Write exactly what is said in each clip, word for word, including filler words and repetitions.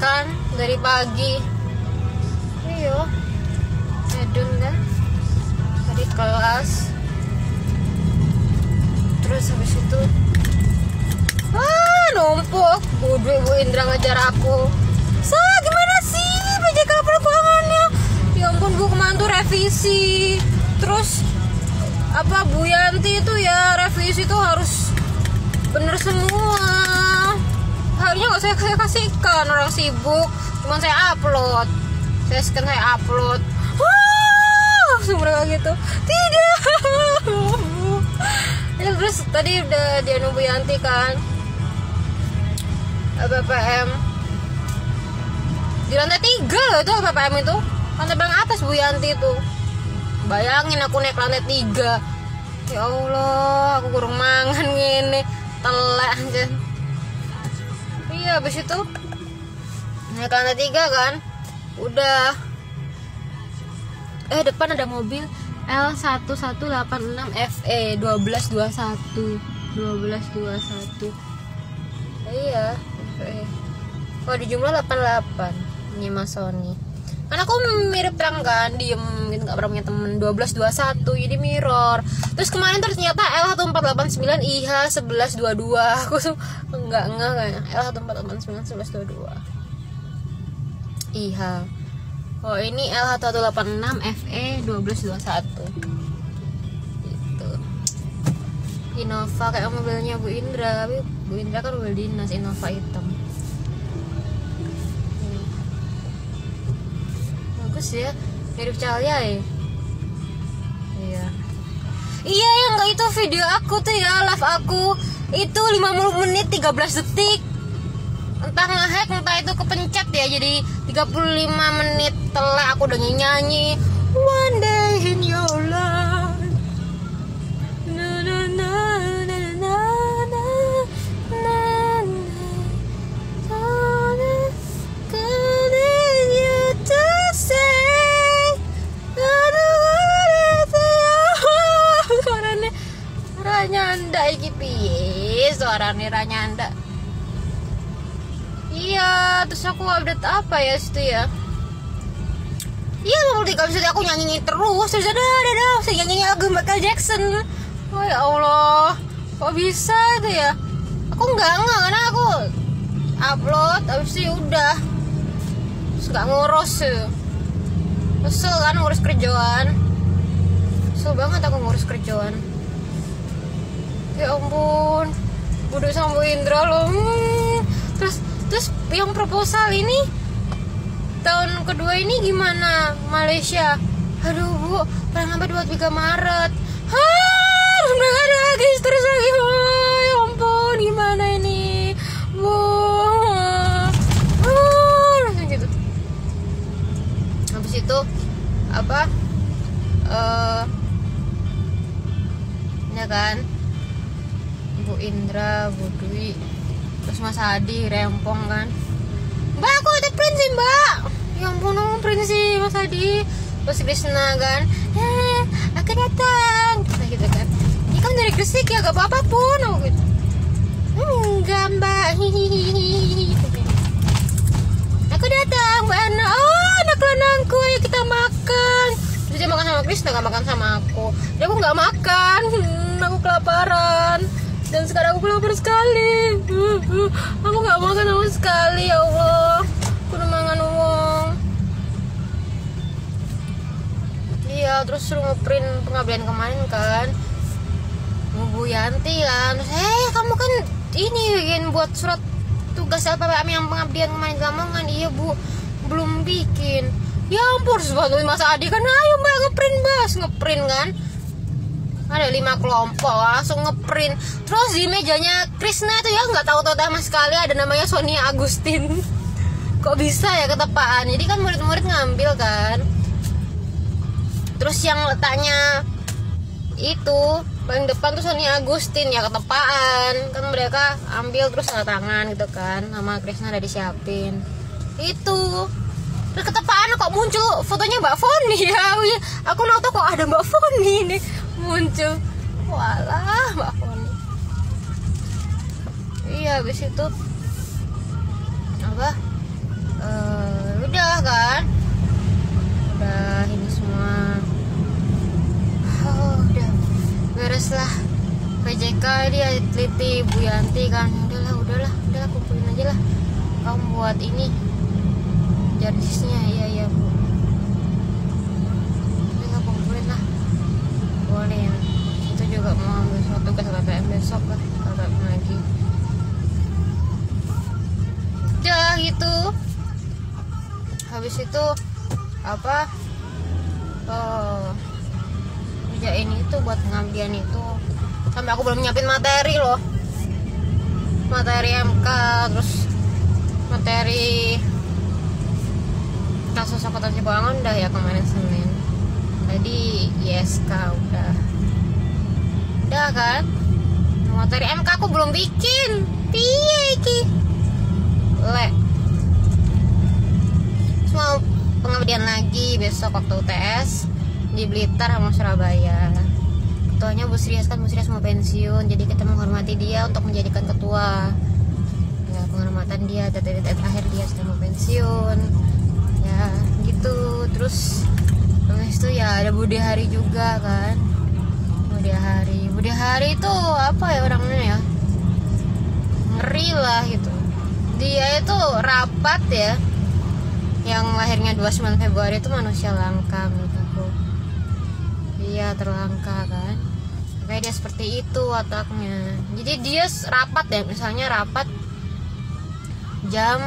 kan dari pagi. Iyo, edun kan dari kelas. Terus habis itu ah numpuk. Bodoh Bu Indra ngajar aku. Sa gimana sih P J K perkembangannya? Ya ampun Bu, kemarin tuh revisi. Terus apa Bu Yanti itu ya revisi tuh harus bener semua. Harusnya nggak saya, saya kasihkan, orang sibuk. Cuman saya upload. Saya scan, saya upload. Wah, langsung mereka gitu. Tidak. Ya, terus tadi udah dia nunggu Yanti kan. B P M di lantai tiga loh itu B P M itu. Lantai paling atas Bu Yanti itu. Bayangin aku naik lantai tiga. Ya Allah, aku kurang mangan gini. Telek aja. Iya, habis itu naik lantai tiga kan. Udah. Eh, depan ada mobil L satu satu delapan enam F E dua belas dua puluh satu dua belas dua puluh satu. Iya, F E. Kalau di jumlah delapan puluh delapan. Ini Mas Sony. Karena aku mirip terang kan, diem gitu, gak pernah punya temen. Dua belas dua puluh satu, jadi mirror. Terus kemarin ternyata L satu empat delapan sembilan I H sebelas dua puluh dua. Aku tuh enggak enggak kayaknya L satu empat delapan sembilan sebelas dua puluh dua I H. Oh ini L satu delapan enam F E dua belas dua puluh satu. Gitu. Innova kayak mobilnya Bu Indra, tapi Bu Indra kan mobil dinas, Innova hitam. Ya, mirip Cahaya ya. Iya. Iya yang enggak itu video aku tuh ya, live aku itu lima puluh menit tiga belas detik. Entah ngehack entah itu kepencet ya, jadi tiga puluh lima menit telah aku udah nyanyi One Day in Your Life. Na na na na na na na Ranyanda iki piye suarane Ranyanda. Iya, terus aku update apa ya situ ya. Iya, nanti kalau misalnya aku nyanyi terus terus ada ada ada saya nyanyi lagu Michael Jackson. Oh ya Allah, kok bisa itu ya? Aku enggak enggak karena aku upload habis itu udah. Terus enggak ngurus ya. Kesel kan ngurus kerjaan. Kesel banget aku ngurus kerjaan. Ya ampun, bodoh sama Bu Indra loh. Hmm. Terus terus yang proposal ini tahun kedua ini gimana Malaysia? Aduh Bu, paling sampai dua puluh tiga Maret. Hah, udah ada lagi terus lagi. Oh, ya ampun, gimana ini Bu? Oh, langsung gitu. Habis itu apa? Eh, uh, ya kan? Bu Indra, Bu Dwi, terus Mas Hadi, rempong kan. Mbak, aku ada print sih Mbak. Ya ampun, aku print sih Mas Hadi. Terus Krishna kan, eh, aku datang. Nah gitu kan. Ini kan dari Gresik ya, gak apa-apa pun. Aku gitu. Enggak Mbak, hihihi. Aku datang Mbak Ana. Oh, anak lanangku, ayo kita makan. Terus dia makan sama Krishna, gak makan sama aku. Jadi aku gak makan, hmm, aku kelaparan. Dan sekarang aku lapar sekali. uh, uh, Aku gak makan sama sekali. Ya Allah, aku udah makan uang. Iya, terus suruh ngeprint pengabdian kemarin kan, Bu Yanti kan. Terus, eh kamu kan ini bikin buat surat tugas L P P M yang pengabdian kemarin Lamongan. Iya Bu, belum bikin. Ya ampun, terus bantuin Mas Adi kan. Ayo Mbak ngeprint Mbak, ngeprint kan. Ada lima kelompok langsung ngeprint. Terus di mejanya Krishna itu ya nggak tahu-tahu sama sekali ada namanya Sonia Agustin. Kok bisa ya ketepaan? Jadi kan murid-murid ngambil kan. Terus yang letaknya itu paling depan tuh Sonia Agustin ya ketepaan. Kan mereka ambil terus tanda tangan gitu kan. Nama Krishna udah disiapin. Itu. Terus ketepaan kok muncul fotonya Mbak Foni ya. Aku nonton kok ada Mbak Foni nih muncul. Walah Mbak Foni. Iya, habis itu apa uh, udah kan, udah ini semua, oh, udah beres lah. P J K dia teliti Bu Yanti kan, udahlah udahlah udahlah kumpulin aja lah, kamu buat ini jardisnya. Iya iya Bu, udah kumpulin lah, kumpulin. Itu juga mau ambil suatu tugas P P M besok lah, P P M lagi. Udah gitu, habis itu apa, oh, ngerjain itu buat pengabdian itu, sampai aku belum nyiapin materi loh, materi M K, terus materi kasus akuntansi keuangan udah ya kemarin Senin. Tadi I S K udah, udah kan. Materi M K aku belum bikin, piye iki le. Semua pengabdian lagi besok waktu U T S di Blitar sama Surabaya. Ketuanya Bu Srias kan, Bu Srias mau pensiun, jadi kita menghormati dia untuk menjadikan ketua. Ya, penghormatan dia, dari terakhir dia sudah mau pensiun. Ya, gitu. Terus habis itu ya ada Budi Hari juga kan. Budi Hari. Budi Hari itu apa ya orangnya ya? Ngeri lah gitu. Dia itu rapat ya. Yang lahirnya dua puluh sembilan Februari itu manusia langka menurut aku. Iya, terlangka kan. Kayak dia seperti itu wataknya. Jadi dia rapat ya, misalnya rapat jam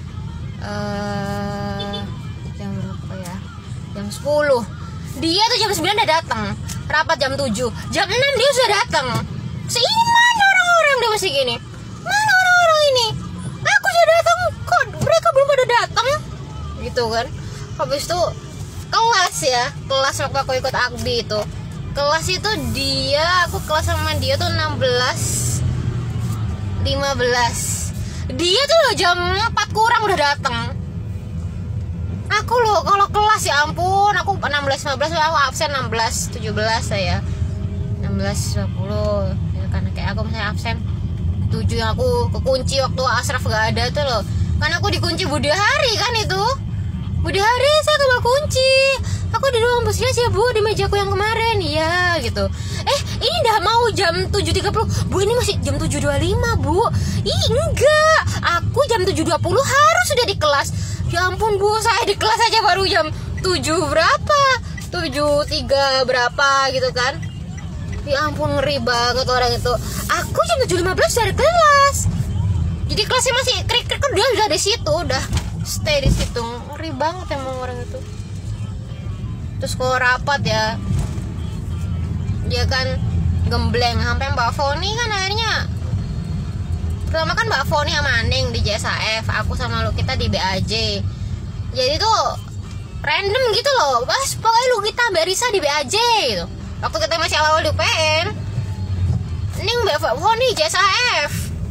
uh, jam berapa ya? Jam sepuluh. Dia tuh jam sembilan udah datang. Rapat jam tujuh. Jam enam dia sudah datang. Seiman orang-orang dia masih gini. Mana orang-orang ini? Aku sudah datang, kok mereka belum pada datang? Gitu kan. Habis itu kelas ya, kelas waktu aku ikut Akbi itu, kelas itu dia, aku kelas sama dia tuh enam belas lima belas, dia tuh loh jam empat kurang udah datang. Aku loh kalau kelas ya ampun, aku enam belas lima belas aku absen enam belas tujuh belas saya enam belas dua puluh ya, karena kayak aku misalnya absen tujuh yang aku kekunci waktu Asraf gak ada tuh loh, karena aku dikunci Budi Hari kan itu. Budi Hari saya kebawa kunci, aku di ruang bosnya sih Bu, di mejaku yang kemarin. Iya gitu. Eh ini udah mau jam tujuh tiga puluh Bu, ini masih jam tujuh dua puluh lima Bu. Ih enggak, aku jam tujuh dua puluh harus sudah di kelas. Ya ampun Bu, saya di kelas aja baru jam tujuh berapa, tujuh tiga berapa gitu kan. Ya ampun ngeri banget orang itu. Aku jam tujuh lima belas dari kelas, jadi kelasnya masih krik-krik, udah udah di situ, udah stay di situ. Ngeri banget emang orang itu. Terus kalau rapat ya, dia kan gembleng sampai Mbak Foni kan akhirnya. Pertama kan Mbak Foni sama Aning di J S A F, aku sama lu kita di B A J. Jadi tuh random gitu loh. Pas pokoknya lu kita Mbak Risa di B A J gitu. Waktu kita masih awal-awal di U P N. Ning Mbak Foni J S A F,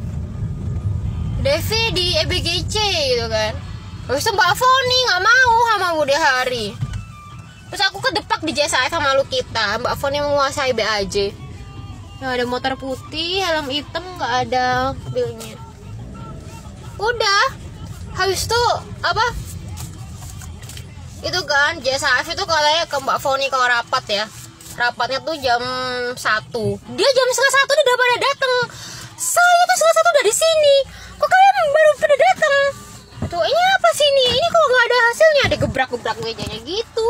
Devi di E B G C gitu kan. Habis itu Mbak Foni gak mau sama Budi Hari. Terus aku kedepak di J S A F sama lu kita. Mbak Foni menguasai B A J. Yang ada motor putih, helm hitam, gak ada mobilnya. Udah. Habis itu apa? Itu kan J S A F itu katanya ke Mbak Foni kalau rapat ya. Rapatnya tuh jam satu. Dia jam setengah satu udah pada datang. Saya tuh setengah satu udah di sini. Kok kalian baru pada datang? Tuh, ini apa sih ini? Ini kok nggak ada hasilnya? Ada gebrak-gebrak mejanya gitu.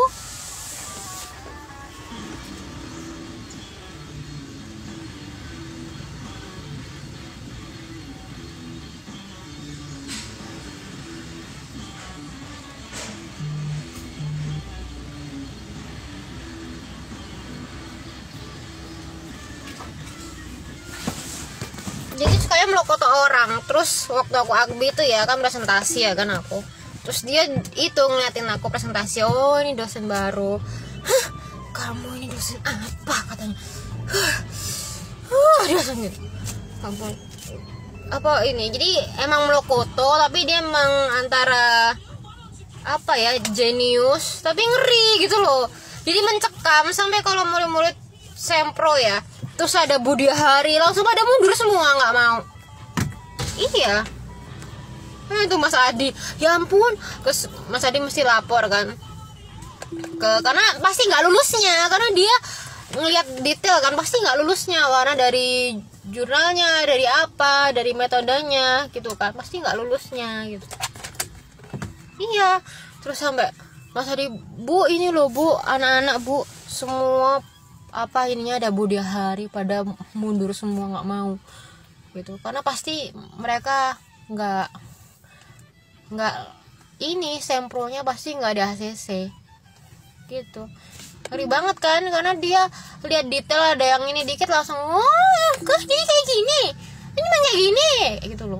Jadi sekalian melokot orang. Terus waktu aku Akbi itu ya kan presentasi ya kan aku. Terus dia itu ngeliatin aku presentasi. Oh ini dosen baru. Hah, kamu ini dosen apa katanya? Hah, uh, dosen gitu. Ampun. Apa ini? Jadi emang melokoto tapi dia emang antara apa ya, jenius tapi ngeri gitu loh. Jadi mencekam sampai kalau murid-murid sempro ya. Terus ada Budi Hari langsung pada mundur semua, nggak mau. Iya. Nah itu Mas Adi, ya ampun, terus Mas Adi mesti lapor kan ke, karena pasti nggak lulusnya, karena dia ngelihat detail kan, pasti nggak lulusnya, warna dari jurnalnya, dari apa, dari metodenya gitu kan, pasti nggak lulusnya gitu. Iya, terus sampai Mas Adi, Bu ini loh Bu, anak-anak Bu semua apa ininya ada Bu Dia Hari pada mundur semua, nggak mau gitu, karena pasti mereka nggak nggak ini sempronya pasti nggak ada A C C gitu. Ngeri banget kan, karena dia lihat detail ada yang ini dikit langsung, oh kok jadi kayak gini, ini mah kayak gini gitu loh.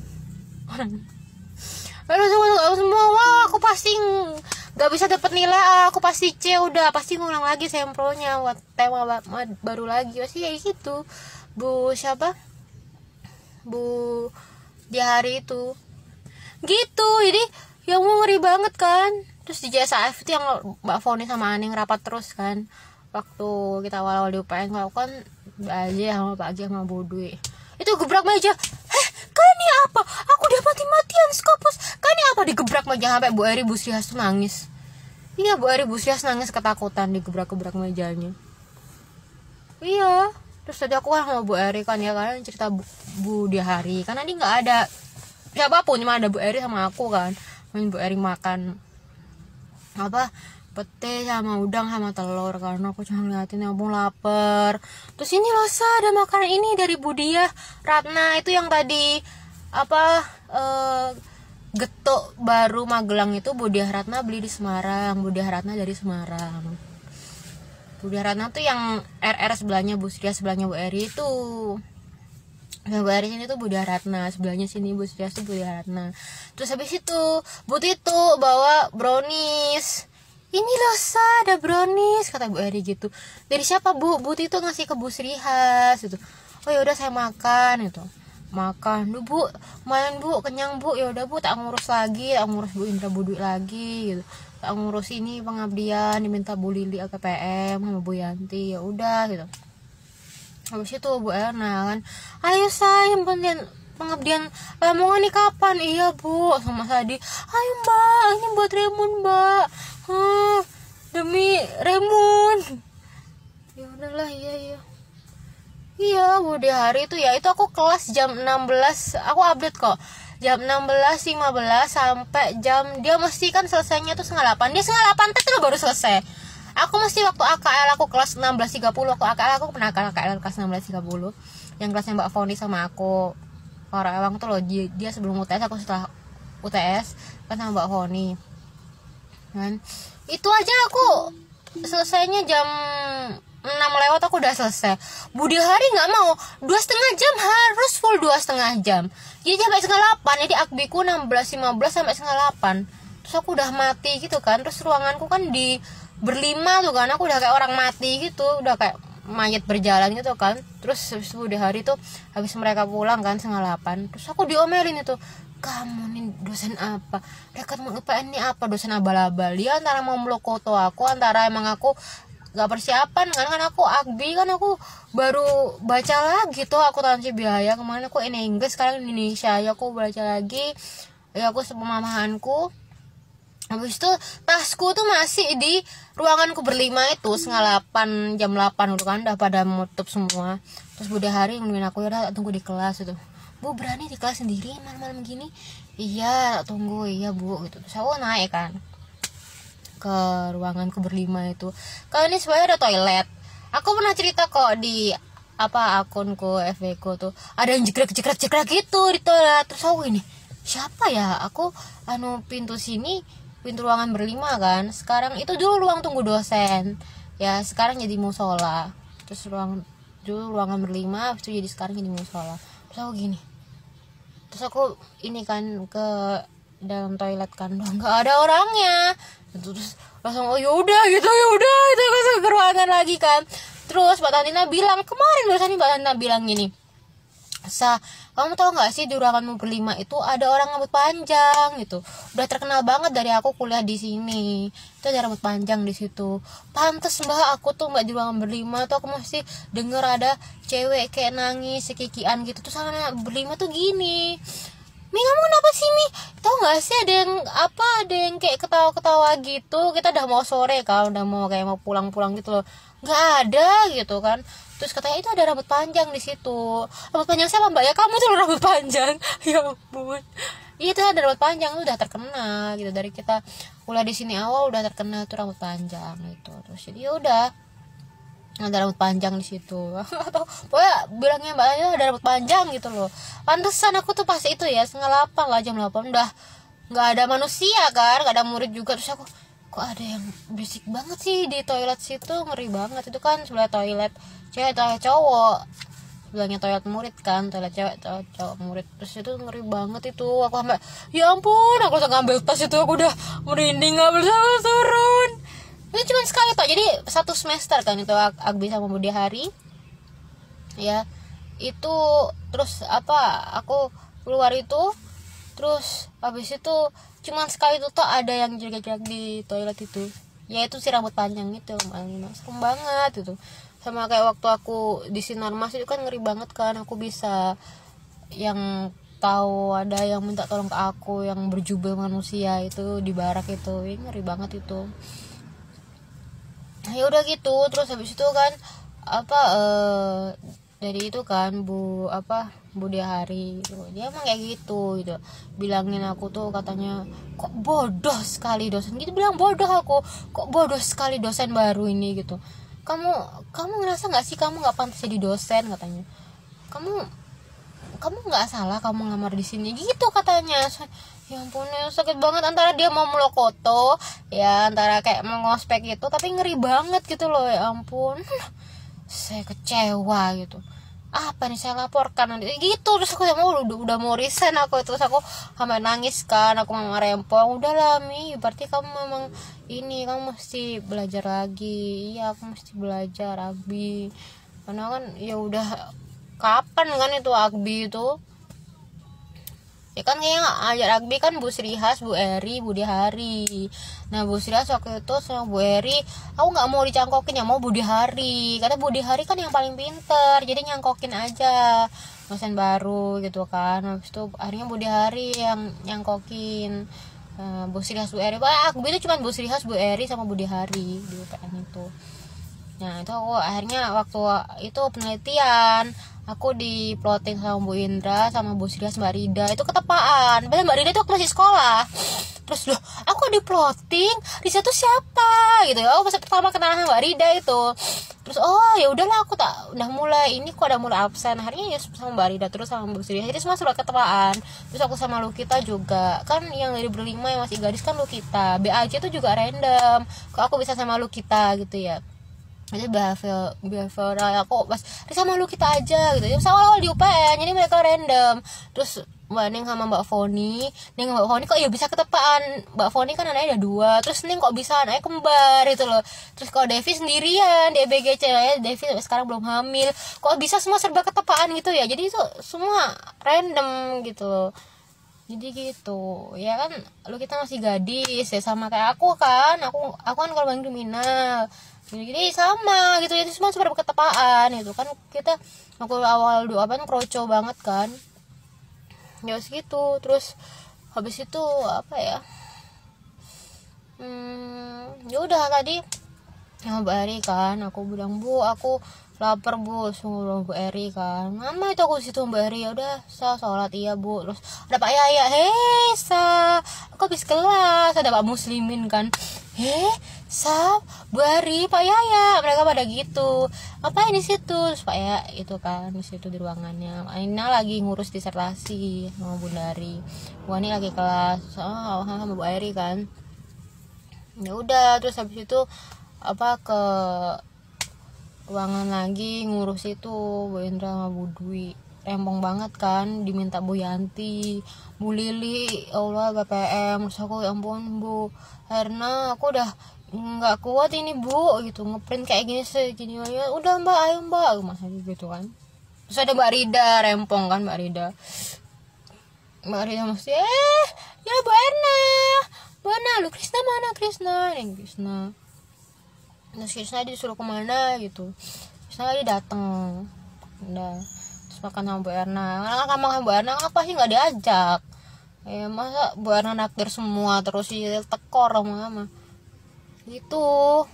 Lalu semua, semua wah aku pasti nggak bisa dapat nilai, aku pasti C, udah pasti ngulang lagi sempronya, buat tema baru lagi, pasti kayak gitu. Bu siapa, Bu Dia Hari itu gitu, jadi yang mau ngeri banget kan. Terus di J S A F itu yang Mbak Foni sama Aning rapat terus kan, waktu kita awal-awal di U P N, kalau kan aja sama Pak Agi sama Bu Dwi itu gebrak meja, heh kan ini apa, aku udah mati-matian skopus kan ini apa, digebrak meja sampai Bu Eri Bu Srihas tuh nangis. Iya, Bu Eri Bu Srihas nangis ketakutan digebrak-gebrak mejanya. Iya, terus tadi aku kan sama Bu Eri kan ya, kan cerita Bu, Bu Dia Hari, karena ini nggak ada siapapun, cuma ada Bu Eri sama aku kan. Main Bu Eri makan apa pete sama udang sama telur, karena aku cuma ngeliatin, ampun lapar. Terus ini loh Sa, ada makanan ini dari Bu Dia Ratna itu yang tadi apa eh, getuk baru Magelang itu Bu Dia Ratna beli di Semarang. Bu Dia Ratna dari Semarang. Bu Dia Ratna tuh yang R R sebelahnya Bu Sria, sebelahnya Bu Eri itu. Nah, Bu Eri sini tuh Bu Dia Ratna, sebelahnya sini Bu Sria tuh Bu Dia Ratna. Terus habis itu Bu Titu bawa brownies. Ini loh Sa, ada brownies, kata Bu Eri gitu. Dari siapa Bu? Bu Titu ngasih ke Bu Srihas gitu. Oh ya udah saya makan itu. Makan lu Bu, main Bu, kenyang Bu, ya udah Bu, tak ngurus lagi, tak ngurus Bu Indra Bu Dwi lagi gitu. Tak ngurus ini pengabdian, diminta Bu Lili A K P M sama Bu Yanti, ya udah gitu. Habis itu Bu Erna kan, ayo sayang pengabdian pengabdian Lamongan nih kapan? Iya Bu, sama Sadi, ayo Mbak, ini buat Remun Mbak, huh, demi Remun. Ya udahlah, iya iya. Iya, Bu Dia Hari itu ya, itu aku kelas jam enam belas, aku update kok. Jam enam belas lima belas sampai jam, dia mesti kan selesainya tuh setengah delapan. Dia setengah delapan tuh baru selesai. Aku mesti waktu A K L aku kelas enam belas tiga puluh, waktu A K L aku pernah A K L kelas enam belas tiga puluh. Yang kelasnya Mbak Foni sama aku. Orang Ewang tuh loh, dia, dia sebelum U T S, aku setelah U T S kan sama Mbak Foni. Kan itu aja aku selesainya jam enam lewat aku udah selesai. Bu Dia Hari nggak mau, dua setengah jam harus full dua setengah jam. Jadi sampai setengah delapan, jadi akbiku enam belas lima belas sampai setengah delapan. Terus aku udah mati gitu kan. Terus ruanganku kan di berlima tuh kan, aku udah kayak orang mati gitu, udah kayak mayat berjalan gitu kan. Terus habis Bu Dia Hari tuh, habis mereka pulang kan setengah delapan, terus aku diomelin itu, kamu nih dosen apa, dekat U P N ini apa, dosen abal-abal. Dia antara mau melokoto aku, antara emang aku gak persiapan kan, kan aku akbi kan, aku baru baca lagi tuh akuntansi biaya kemarin, aku ini Inggris, sekarang Indonesia ya aku baca lagi ya, aku sepemamahanku. Habis itu tasku tuh masih di ruanganku berlima itu setengah delapan, jam delapan udah kan, udah pada menutup semua. Terus Bu Dia Hari nungguin aku, ya udah tunggu di kelas itu. Bu berani di kelas sendiri malam-malam gini? Iya tunggu, iya Bu gitu. Terus aku naik kan ke ruanganku berlima itu. Kalau ini sebenarnya ada toilet. Aku pernah cerita kok di apa akunku F B ku tuh, ada yang jegrek-jegrek-jegrek gitu di toilet. Terus aku ini, siapa ya? Aku anu pintu sini, pintu ruangan berlima kan. Sekarang itu dulu ruang tunggu dosen. Ya, sekarang jadi musola. Terus ruang dulu ruangan berlima, habis itu jadi sekarang jadi musola. Terus aku gini. Terus aku ini kan ke dalam toilet kan, nggak ada orangnya. Terus langsung oh yaudah gitu, yaudah itu langsung ke ruangan lagi kan. Terus Mbak Tantina bilang, kemarin barusan nih Mbak Tantina bilang gini, Sa, kamu tau gak sih di ruanganmu berlima itu ada orang rambut panjang gitu. Udah terkenal banget dari aku kuliah di sini. Itu ada rambut panjang di situ. Pantes Mbak, aku tuh Mbak di ruangan berlima tuh aku mesti denger ada cewek kayak nangis, sekikian gitu. Terus sama berlima tuh gini, Mi kamu kenapa sih Mi? nggak sih ada yang apa ada yang kayak ketawa-ketawa gitu, kita udah mau sore kan, udah mau kayak mau pulang-pulang gitu loh, nggak ada gitu kan. Terus katanya itu ada rambut panjang di situ. Rambut panjang siapa mbak? Ya kamu tuh rambut panjang. Ya ampun, itu ada rambut panjang, itu udah terkenal gitu, dari kita kuliah di sini awal udah terkenal tuh rambut panjang gitu. Terus jadi ya udah ada rambut panjang di situ. Atau pokoknya bilangnya mbak Ayu ada rambut panjang gitu loh. Pantesan aku tuh pas itu ya setengah delapan lah, jam delapan udah nggak ada manusia kan, nggak ada murid juga. Terus aku kok ada yang berisik banget sih di toilet situ, ngeri banget. Itu kan sebelah toilet cewek toilet cowok, bilangnya toilet murid kan, toilet cewek toilet cowok murid. Terus itu ngeri banget itu, aku sampai ya ampun aku langsung ngambil tas itu, aku udah merinding ngambil tas turun. Itu cuma sekali toh, jadi satu semester kan itu Agbi sama Budi Hari ya itu. Terus apa aku keluar itu, terus habis itu cuma sekali tuh toh ada yang jelek-jelek di toilet itu, yaitu si rambut panjang itu. Serem banget itu. Sama kayak waktu aku di Sinar Mas itu kan ngeri banget kan, aku bisa yang tahu ada yang minta tolong ke aku yang berjubel manusia itu di barak itu. Ini ngeri banget itu. Ya udah gitu. Terus habis itu kan apa eh dari itu kan Bu apa Budi Hari gitu. Dia emang kayak gitu gitu, bilangin aku tuh katanya kok bodoh sekali dosen gitu, bilang bodoh aku, kok bodoh sekali dosen baru ini gitu. Kamu kamu ngerasa nggak sih kamu nggak pantas jadi dosen katanya, kamu kamu nggak salah kamu ngamar di sini gitu katanya. Ya ampun ya sakit banget, antara dia mau melokoto ya, antara kayak mau ngospek gitu, tapi ngeri banget gitu loh. Ya ampun saya kecewa gitu, apa nih saya laporkan nanti gitu. Terus aku mau udah, udah mau resign aku. Terus aku sampai nangis kan, aku mama rempong, udahlah Mi, berarti kamu memang ini kamu mesti belajar lagi. Iya aku mesti belajar Agbi, karena kan ya udah kapan kan itu Agbi itu ya kan kayaknya ajar Agbi kan Bu Srihas, Bu Eri, Budi Hari. Nah Bu Srihas waktu itu sama Bu Eri aku nggak mau dicangkokin, yang mau Budi Hari, karena Budi Hari kan yang paling pinter, jadi nyangkokin aja dosen baru gitu kan. Habis itu akhirnya Budi Hari yang nyangkokin uh, Bu Srihas, Bu Eri. Bah, Agbi itu cuma Bu Srihas, Bu Eri sama Budi Hari di U P N itu. Nah itu aku akhirnya waktu itu penelitian aku diploting sama Bu Indra sama Bu Srihas, Mbak Rida itu ketepaan. Padahal Mbak Rida itu aku masih sekolah. Terus loh aku diploting di situ siapa gitu ya. Aku pas pertama kenalan sama Mbak Rida itu. Terus oh ya udahlah aku tak udah mulai ini kok udah mulai absen. Akhirnya ya sama Mbak Rida terus sama Bu Srihas. Jadi semua surat ketepaan. Terus aku sama Lukita juga kan, yang dari berlima yang masih gadis kan Lukita. B A J itu juga random. Kok aku bisa sama Lukita gitu ya. Jadi behavior behavioral aku pas sama lu kita aja gitu ya, sama awal di U P N, jadi mereka random. Terus Mbak Neng sama Mbak Foni, Neng Mbak Foni kok ya bisa ketepaan. Mbak Foni kan anaknya ada dua, terus Neng kok bisa anaknya kembar gitu loh. Terus kalau Devi sendirian di E B G C ya, Devi sampai sekarang belum hamil, kok bisa semua serba ketepaan gitu ya. Jadi itu semua random gitu loh. Jadi gitu ya kan, lu kita masih gadis ya, sama kayak aku kan, aku aku kan korban kriminal. Jadi sama gitu, jadi semua super ketepaan itu kan. Kita aku awal dua apa kroco banget kan ya segitu. Terus habis itu apa ya, hmm, ya udah tadi sama Bu Eri kan aku bilang, Bu aku lapar Bu, suruh Bu Eri kan, mama itu aku situ Bu Eri, ya udah sa sholat iya Bu. Terus ada Pak Yaya, hei sa aku habis kelas, ada Pak Muslimin kan, heh Sab, Bu Ari, Pak Yaya, mereka pada gitu. Apa di situ? Terus Pak Yaya itu kan di situ di ruangannya. Aina lagi ngurus disertasi sama Bu Dari. Bu Ani lagi kelas oh, sama Bu Ari kan. Ya udah, terus habis itu apa ke ruangan lagi ngurus itu Bu Indra sama Bu Dwi. Rempong banget kan, diminta Bu Yanti, Bu Lili, Allah B P M. Terus aku ya ampun Bu Herna, aku udah nggak kuat ini Bu gitu, ngeprint kayak gini segini aja. Udah Mbak, ayo Mbak, masa gitu kan. Terus ada Mbak Rida, rempong kan Mbak Rida. Mbak Rida mesti eh ya Bu Erna, Bu Erna, lu Krisna mana Krisna, yang Krisna. Terus Krisna disuruh kemana gitu. Krisna lagi dateng, udah terus makan sama Bu Erna. Karena kamu sama Bu Erna apa sih nggak diajak Eh masa Bu Erna naktir semua terus ya tekor sama gitu.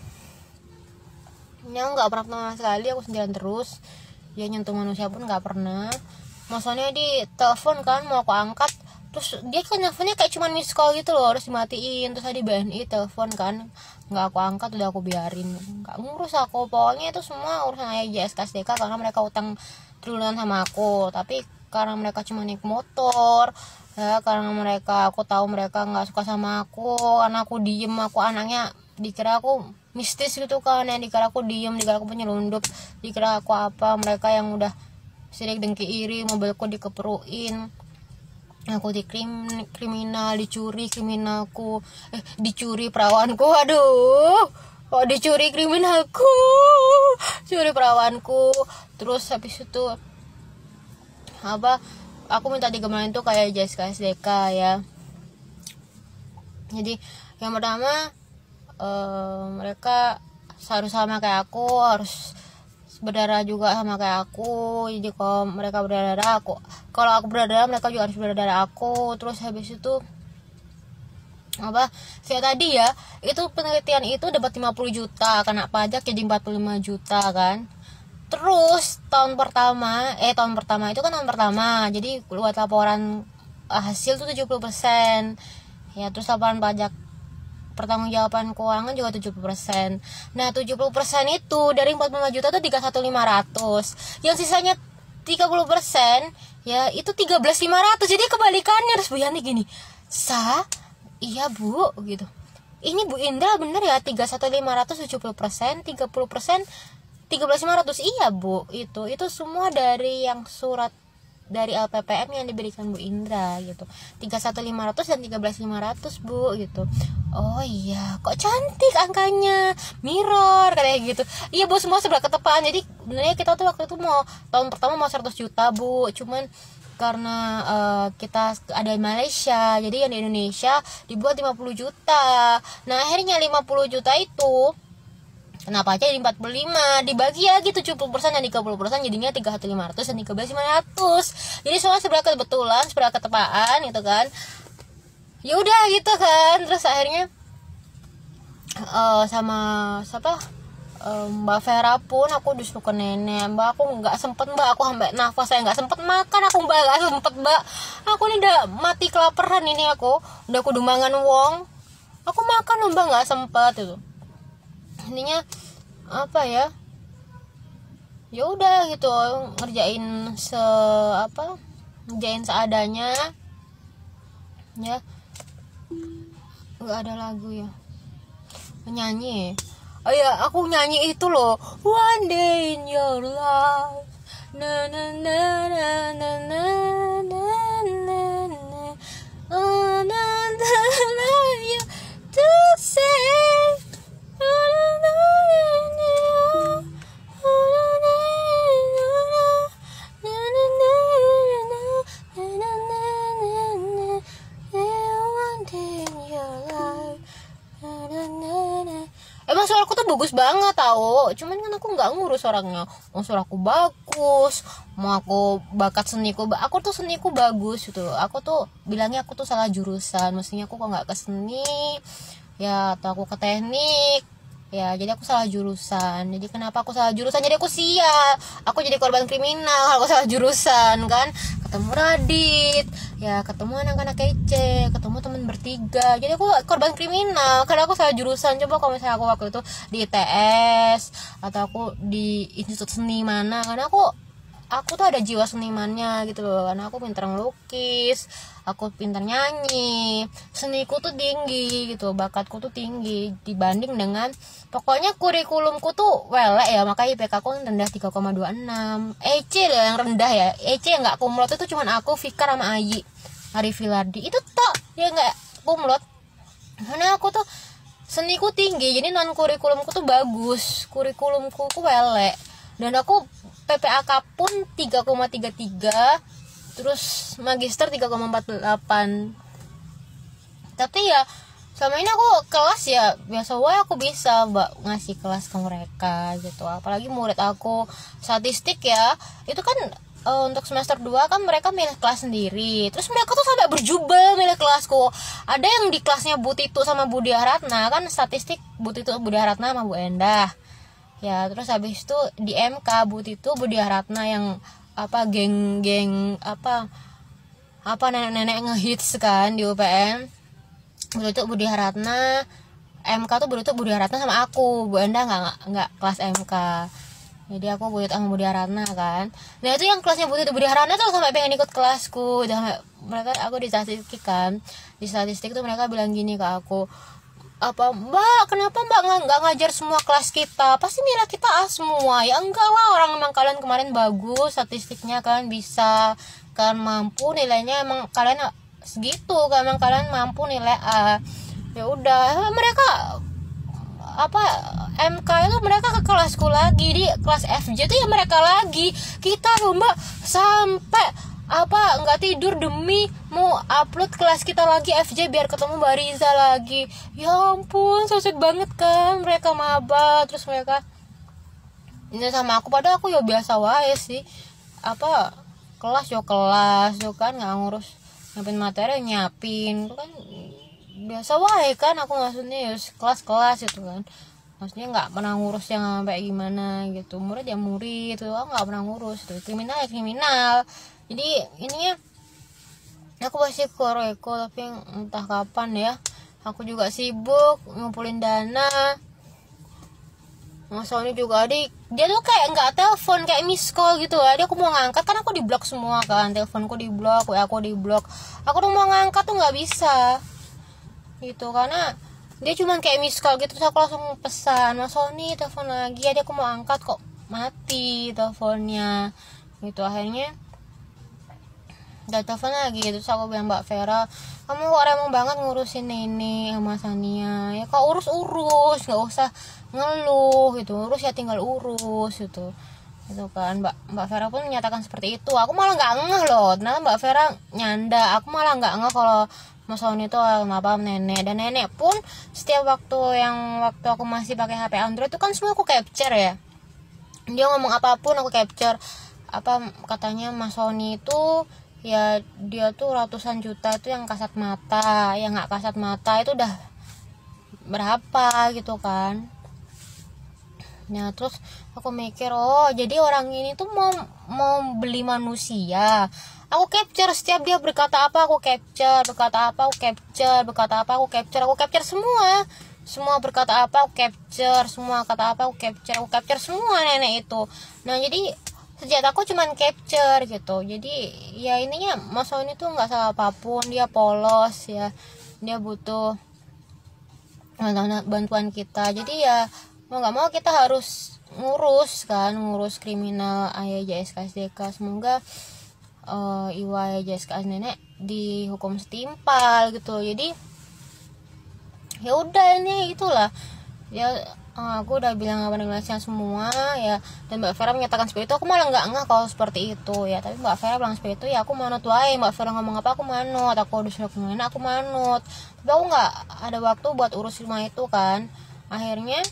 Ya nggak pernah sama sekali aku sendirian terus. Ya nyentuh manusia pun nggak pernah. Maksudnya di telepon kan mau aku angkat, terus dia kan teleponnya kayak cuma miss call gitu loh, harus dimatiin. Terus tadi B N I telepon kan, nggak aku angkat, udah aku biarin, nggak ngurus aku. Pokoknya itu semua urusan ayah J S K S D K karena mereka utang triliunan sama aku. Tapi karena mereka cuma naik motor ya, karena mereka aku tahu mereka nggak suka sama aku karena aku diem, aku anaknya dikira aku mistis gitu kan ya, dikira aku diem, dikira aku penyelundup, dikira aku apa. Mereka yang udah sirik dengki iri, mobilku dikeperuin, aku dikrim kriminal, dicuri kriminalku, eh dicuri perawanku, aduh, kok dicuri kriminalku, curi perawanku. Terus habis itu apa, aku minta digemain tuh kayak J S K S D K ya. Jadi yang pertama eh, mereka harus sama kayak aku, harus berdarah juga sama kayak aku. Jadi kalau mereka berdarah aku, kalau aku berdarah mereka juga harus berdarah aku. Terus habis itu apa, kayak tadi ya, itu penelitian itu dapat lima puluh juta, kena pajak jadi empat puluh lima juta kan. Terus tahun pertama eh tahun pertama itu kan tahun pertama, jadi buat laporan hasil tuh tujuh puluh persen ya. Terus laporan pajak pertanggungjawaban keuangan juga tujuh puluh persen. Nah, tujuh puluh persen itu dari empat puluh lima juta itu tiga puluh satu ribu lima ratus. Yang sisanya tiga puluh persen ya itu tiga belas ribu lima ratus. Jadi kebalikannya. Terus Bu Yanti gini, "Sa, iya Bu," gitu. "Ini Bu Indra bener ya tiga puluh satu ribu lima ratus tujuh puluh persen, tiga puluh persen tiga belas ribu lima ratus." "Iya Bu, itu itu semua dari yang surat dari L P P M yang diberikan Bu Indra gitu. tiga puluh satu ribu lima ratus dan tiga belas ribu lima ratus Bu gitu." "Oh iya, kok cantik angkanya, mirror," kayak gitu. "Iya Bu, semua sebelah ketepaan." Jadi sebenarnya kita tuh waktu itu mau tahun pertama mau seratus juta Bu, cuman karena uh, kita ada di Malaysia, jadi yang di Indonesia dibuat lima puluh juta. Nah akhirnya lima puluh juta itu kenapa aja jadi empat puluh lima, dibagi lagi tujuh puluh persen dan tiga puluh persen, jadinya tiga puluh satu ribu lima ratus dan tiga belas ribu lima ratus. Jadi semua sebelah kebetulan, sebelah ketepaan gitu kan. Ya udah gitu kan. Terus akhirnya uh, sama siapa uh, Mbak Vera pun aku disuruh ke nenek. "Mbak, aku nggak sempet Mbak, aku sampai nafas saya nggak sempet makan, aku Mbak nggak sempet Mbak, aku ini udah mati kelaparan ini, aku udah kudumangan wong, aku makan loh Mbak, nggak sempet." Itu intinya apa ya, ya udah gitu ngerjain se apa ngerjain seadanya ya. Nggak ada lagu ya, nyanyi. Oh ya, aku nyanyi itu loh, "One Day in Your Life, na na na na na na na na na, oh na na na you to say, oh na na na oh na na na na na na na, one day in your life, na na na na." Emang suaraku tuh bagus banget tau, cuman kan aku nggak ngurus orangnya. Mau suaraku bagus, mau aku bakat seniku, aku tuh seniku bagus gitu. Aku tuh bilangnya aku tuh salah jurusan, mestinya aku kok nggak ke seni ya, atau aku ke teknik ya, jadi aku salah jurusan. Jadi kenapa aku salah jurusan, jadi aku sial, aku jadi korban kriminal, aku salah jurusan kan. Ketemu Radit ya, ketemu anak-anak kece, ketemu temen bertiga, jadi aku korban kriminal karena aku salah jurusan. Coba kalau misalnya aku waktu itu di I T S atau aku di institut seni mana, karena aku aku tuh ada jiwa senimannya gitu loh, karena aku pintar ngelukis, aku pintar nyanyi, seniku tuh tinggi gitu, bakatku tuh tinggi dibanding dengan, pokoknya kurikulumku tuh welek ya, makanya I P K aku rendah tiga koma dua enam. E C loh yang rendah ya, E C yang nggak kumlot itu cuman aku, Fikar sama Ayi Arifilardi itu tok ya nggak kumlot, karena aku tuh seniku tinggi, jadi non kurikulumku tuh bagus, kurikulumku ku welek, dan aku P P A K pun tiga koma tiga tiga, terus magister tiga koma empat delapan. Tapi ya selama ini aku kelas ya biasa wae, aku bisa mbak ngasih kelas ke mereka gitu. Apalagi murid aku statistik ya, itu kan uh, untuk semester dua kan mereka milih kelas sendiri. Terus mereka tuh sampai berjubel milih kelasku. Ada yang di kelasnya Bu Titu sama Bu Diaratna, kan statistik Bu Titu, Bu Diaratna sama Bu Endah. Ya, terus habis itu di M K Bu Titu, Bu Diaratna yang apa geng-geng apa apa nenek-nenek ngehits kan di U P M. Bu Titu, Bu Diaratna, M K tuh Bu Titu, Bu Diaratna sama aku. Bu Endah nggak nggak kelas M K. Jadi aku Bu Titu sama Bu Diaratna kan. Nah itu yang kelasnya Bu Titu, Bu Diaratna tuh sampai pengen ikut kelasku. Sampai mereka, aku di statistik kan, di statistik tuh mereka bilang gini ke aku, apa mbak, kenapa mbak nggak nggak ngajar semua kelas kita, pasti nilai kita A semua. Ya enggak lah, orang emang kalian kemarin bagus statistiknya kan, bisa kan, mampu nilainya, emang kalian segitu kan, emang kalian mampu nilai A. Ya udah, mereka apa M K itu mereka ke kelasku lagi, di kelas F J itu ya mereka lagi. Kita loh mbak sampai apa nggak tidur demi mau upload kelas kita lagi F J biar ketemu Mbak Riza lagi. Ya ampun, sosok banget kan mereka maba. Terus mereka ini sama aku, padahal aku ya biasa wae sih, apa kelas yo kelas yo kan, nggak ngurus nyiapin materi, nyiapin itu kan biasa wae kan. Aku maksudnya ya kelas-kelas itu kan, maksudnya nggak pernah ngurus yang sampai gimana gitu. Murid ya murid itu, aku nggak pernah ngurus itu. Kriminal ya kriminal. Jadi ininya aku masih koreko, tapi entah kapan ya. Aku juga sibuk ngumpulin dana. Mas Sony juga adik, dia tuh kayak nggak telepon, kayak miss call gitu. Dia aku mau ngangkat kan aku di blok semua kan, teleponku di blok, W A aku di blok. Aku tuh mau ngangkat tuh nggak bisa gitu, karena dia cuma kayak miss call gitu. Terus aku langsung pesan, Mas Sony telepon lagi. Dia aku mau angkat kok mati teleponnya gitu. Akhirnya udah telepon lagi. Terus aku bilang, Mbak Vera, kamu kok remeng banget ngurusin ini sama Sania ya, kok urus-urus, nggak usah ngeluh gitu, urus ya tinggal urus gitu gitu kan. Mbak Mbak Vera pun menyatakan seperti itu. Aku malah nggak ngeh loh, ternyata Mbak Vera nyanda. Aku malah nggak ngeh kalau Mas Sony itu apa nenek. Dan nenek pun setiap waktu yang waktu aku masih pakai H P Android itu kan semua aku capture ya, dia ngomong apapun aku capture. Apa katanya Mas Sony itu ya, dia tuh ratusan juta itu yang kasat mata, yang nggak kasat mata itu udah berapa gitu kan. Nah terus aku mikir, oh jadi orang ini tuh mau mau beli manusia. Aku capture setiap dia berkata apa, aku capture, berkata apa aku capture, berkata apa aku capture, aku capture semua. Semua berkata apa aku capture, semua kata apa aku capture, aku capture semua nenek itu. Nah jadi sejak aku cuman capture gitu. Jadi ya ininya Mas Sony tuh nggak salah apapun, dia polos ya, dia butuh bantuan kita. Jadi ya mau nggak mau kita harus ngurus kan, ngurus kriminal ayah J S K S D K. Semoga uh, Iwa J S K S nenek dihukum setimpal gitu. Jadi ya udah ini itulah ya. Aku udah bilang apa penjelasan semua ya, dan Mbak Vera menyatakan seperti itu. Aku malah nggak ngeh kalau seperti itu ya, tapi Mbak Vera bilang seperti itu ya aku manut wae. Mbak Vera ngomong apa aku manut, aku udah suruh kemana aku manut. Tapi aku nggak ada waktu buat urus rumah itu kan. Akhirnya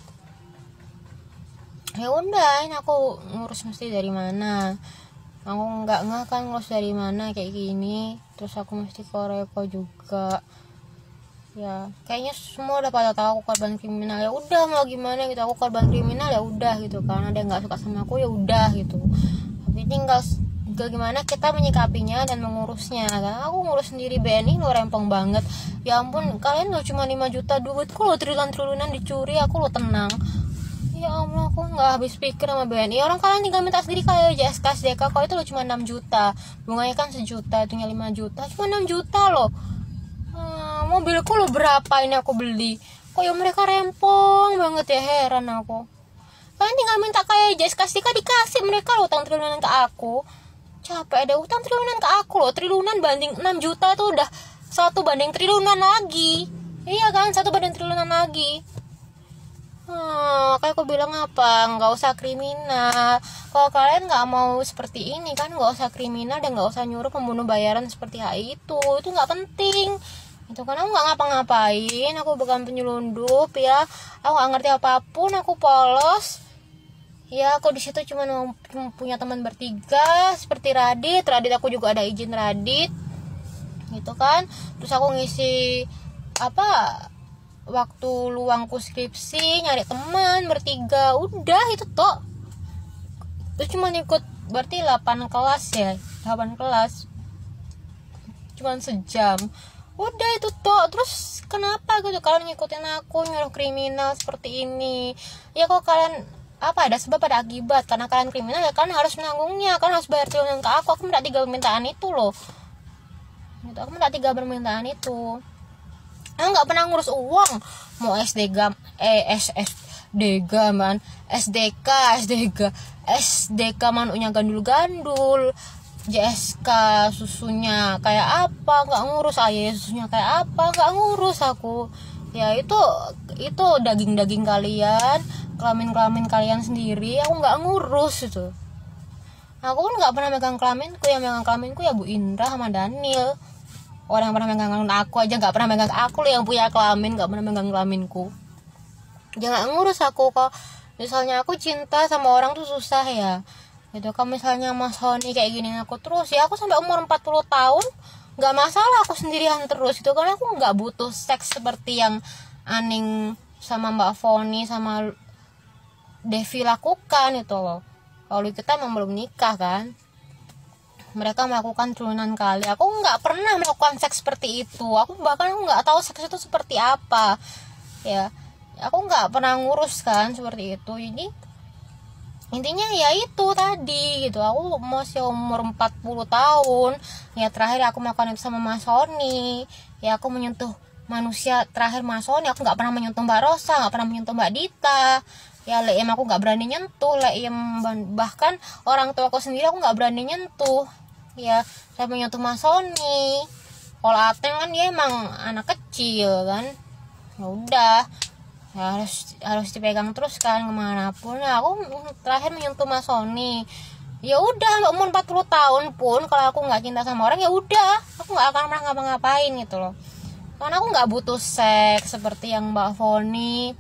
ya udah, ini aku ngurus mesti dari mana. Aku nggak ngeh kan ngurus dari mana kayak gini. Terus aku mesti koreko juga. Ya kayaknya semua udah pada tahu aku korban kriminal. Ya udah mau gimana gitu, aku korban kriminal ya udah gitu kan. Ada yang nggak suka sama aku ya udah gitu, tapi tinggal tinggal gimana kita menyikapinya dan mengurusnya kan. Aku ngurus sendiri B N I lo rempong banget. Ya ampun, kalian lo cuma lima juta duitku lo triliun-triliunan dicuri, aku lo tenang. Ya Allah, aku nggak habis pikir sama B N I. Orang kalian tinggal minta sendiri kayak J S K S D K, kalau itu lo cuma enam juta, bunganya kan sejuta, itunya lima juta, cuma enam juta loh. Hmm, mobilku lo berapa ini aku beli, kok ya mereka rempong banget ya, heran aku. Kalian tinggal minta kayak J S K S D K dikasih mereka lo utang triliunan ke aku. Capek ada utang triliunan ke aku lo, triliunan banding enam juta itu udah satu banding triliunan lagi. Iya kan, satu banding triliunan lagi. Hmm, kayak aku bilang apa, nggak usah kriminal. Kalau kalian nggak mau seperti ini kan, nggak usah kriminal dan nggak usah nyuruh pembunuh bayaran seperti H I itu. Itu nggak penting. Itu kan aku nggak ngapa-ngapain, aku bukan penyelundup ya. Aku nggak ngerti apapun, aku polos. Ya aku di situ cuma punya teman bertiga seperti Radit. Radit aku juga ada izin Radit gitu kan. Terus aku ngisi apa waktu luangku skripsi nyari teman bertiga, udah itu toh. Terus cuma ikut berarti delapan kelas ya, delapan kelas cuma sejam, udah itu toh. Terus kenapa gitu kalian ngikutin aku nyuruh kriminal seperti ini? Ya kalau kalian apa ada sebab ada akibat, karena kalian kriminal ya kalian harus menanggungnya, kalian harus bayar triliunan ke aku. Aku minta tiga permintaan itu loh gitu, aku minta tiga permintaan itu. Aku nggak pernah ngurus uang, mau S D G eh S S D G man S D K S D G S D K manunya gandul-gandul, J S K susunya kayak apa nggak ngurus, ayah susunya kayak apa nggak ngurus aku. Ya itu itu daging-daging kalian, kelamin-kelamin kalian sendiri, aku nggak ngurus itu. Aku kan nggak pernah megang kelaminku, yang megang kelaminku ya Bu Indra sama Daniel. Orang yang pernah megang kelamin aku aja nggak pernah megang aku loh, yang punya kelamin nggak pernah megang kelaminku. Jangan ngurus aku. Kok misalnya aku cinta sama orang tuh susah ya gitu. Kalau misalnya Mas Honi kayak gini aku terus, ya aku sampai umur empat puluh tahun nggak masalah aku sendirian terus itu, karena aku nggak butuh seks seperti yang Aning sama Mbak Foni sama Devi lakukan itu loh. Kalau kita memang belum nikah kan, mereka melakukan turunan kali. Aku nggak pernah melakukan seks seperti itu. Aku bahkan nggak tahu seks itu seperti apa ya. Aku nggak pernah ngurus kan seperti itu. Jadi intinya ya itu tadi gitu. Aku masih umur empat puluh tahun ya, terakhir aku melakukan itu sama Mas Sony. Ya aku menyentuh manusia terakhir Mas Sony. Aku nggak pernah menyentuh Mbak Rosa, nggak pernah menyentuh Mbak Dita. Ya Leim aku nggak berani nyentuh. Leim bahkan orang tua aku sendiri aku nggak berani nyentuh. Ya saya menyentuh Mas Sony. Kalau Ateng kan dia emang anak kecil kan, ya udah ya harus harus dipegang terus kan kemanapun. Nah aku terakhir menyentuh Mas Sony, ya udah umur empat puluh tahun pun kalau aku nggak cinta sama orang ya udah aku nggak akan pernah ngapa-ngapain gitu loh, karena aku nggak butuh seks seperti yang Mbak Foni,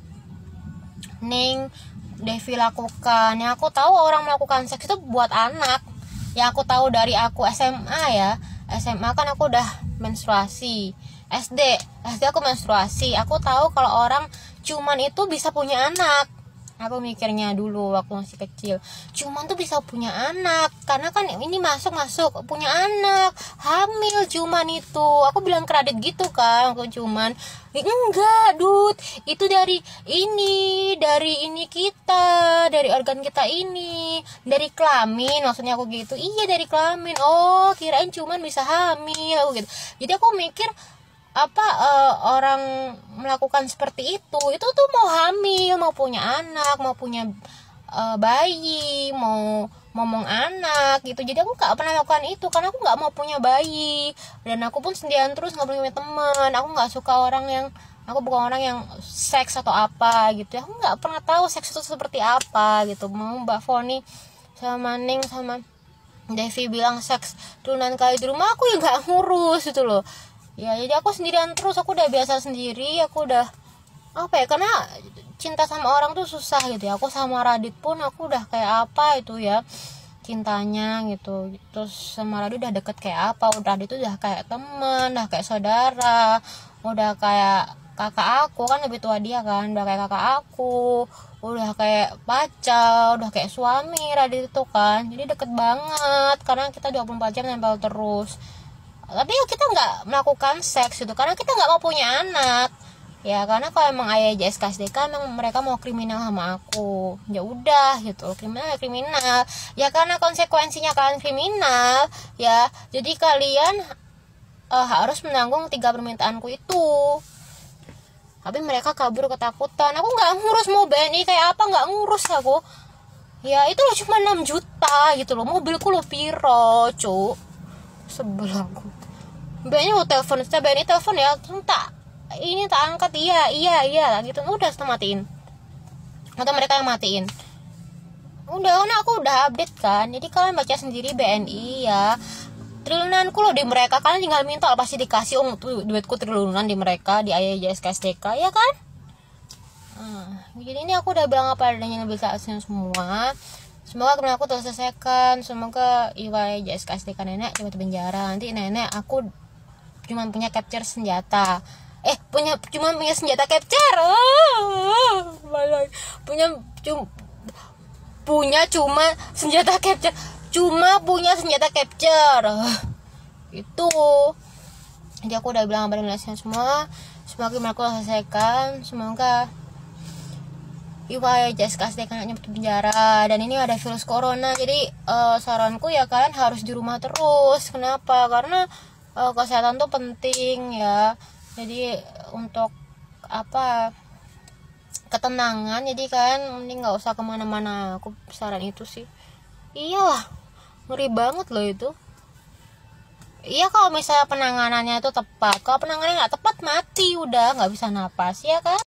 Ning, Devi lakukan. Yang aku tahu orang melakukan seks itu buat anak. Yang aku tahu dari aku S M A ya, S M A kan aku udah menstruasi. S D, S D aku menstruasi. Aku tahu kalau orang cuman itu bisa punya anak. Aku mikirnya dulu waktu masih kecil, cuman tuh bisa punya anak karena kan ini masuk-masuk punya anak, hamil cuman itu. Aku bilang kredit gitu kan, aku cuman enggak Dut, itu dari ini, dari ini kita, dari organ kita ini, dari kelamin, maksudnya aku gitu. Iya dari kelamin. Oh kirain cuman bisa hamil aku gitu. Jadi aku mikir apa uh, orang melakukan seperti itu itu tuh mau hamil, mau punya anak, mau punya uh, bayi, mau ngomong anak gitu. Jadi aku nggak pernah melakukan itu karena aku nggak mau punya bayi, dan aku pun sendirian terus, nggak punya teman. Aku nggak suka orang yang, aku bukan orang yang seks atau apa gitu. Aku nggak pernah tahu seks itu seperti apa gitu. Mau Mbak Foni sama Ning sama Devi bilang seks turunan kali di rumah, aku ya nggak ngurus itu loh. Ya jadi aku sendirian terus, aku udah biasa sendiri, aku udah apa ya, karena cinta sama orang tuh susah gitu ya. Aku sama Radit pun aku udah kayak apa itu ya cintanya gitu. Terus sama Radit udah deket kayak apa, udah Radit tuh udah kayak teman, udah kayak saudara, udah kayak kakak aku kan, lebih tua dia kan, udah kayak kakak aku, udah kayak pacar, udah kayak suami Radit itu kan. Jadi deket banget karena kita dua puluh empat jam nempel terus. Tapi ya kita nggak melakukan seks itu karena kita nggak mau punya anak ya. Karena kalau emang ayah J S K S D K emang mereka mau kriminal sama aku, ya udah gitu, kriminal ya kriminal ya, karena konsekuensinya kalian kriminal ya. Jadi kalian uh, harus menanggung tiga permintaanku itu. Tapi mereka kabur ketakutan. Aku nggak ngurus mau B N I kayak apa, nggak ngurus aku ya. Itu loh cuma enam juta gitu loh, mobilku lo piro cu, sebel aku. B N I mau telepon, setelah B N I telepon ya, tak ini tak angkat, iya iya iya gitu, udah setelah matiin atau mereka yang matiin. Udah kan aku udah update kan, jadi kalian baca sendiri B N I ya. Triliunanku loh di mereka, kalian tinggal minta pasti dikasih. Oh tuh duitku triliunan di mereka, di A Y J S K S D K ya kan. Jadi ini aku udah bilang apa adanya mobilisasi semua. Semoga kemarin aku terselesaikan. Semoga Iway J S K S D K nenek coba penjara. Nanti nenek aku cuma punya capture senjata. Eh punya cuma punya senjata capture. Oh, punya cuma punya cuma senjata capture. Cuma punya senjata capture. Itu. Jadi aku udah bilang apa adanya semua. Semoga kemarin aku terselesaikan. Semoga Iway J S K S D K neneknya penjara. Dan ini ada virus corona. Jadi uh, saranku ya kalian harus di rumah terus. Kenapa? Karena uh, kesehatan tuh penting ya. Jadi untuk apa ketenangan, jadi kan mending nggak usah kemana-mana. Aku saran itu sih. Iyalah, ngeri banget loh itu. Iya kalau misalnya penanganannya itu tepat. Kalau penanganannya nggak tepat mati udah nggak bisa napas ya kan.